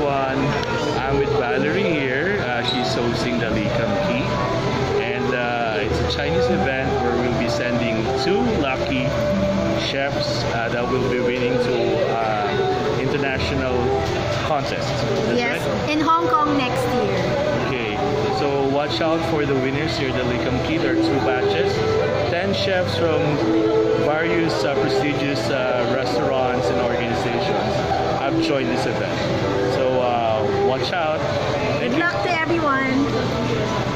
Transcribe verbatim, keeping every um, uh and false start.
everyone. I'm with Valerie here. Uh, she's hosting the Lee Kim Kee. And uh, it's a Chinese event where we'll be sending two lucky chefs uh, that will be winning to uh, international contests. That's yes, right? in Hong Kong next year. Okay, so watch out for the winners here at the Lee Kim Kee. There are two batches. ten chefs from various uh, prestigious uh, restaurants and organizations have joined this event. So uh, watch out. Good luck to everyone.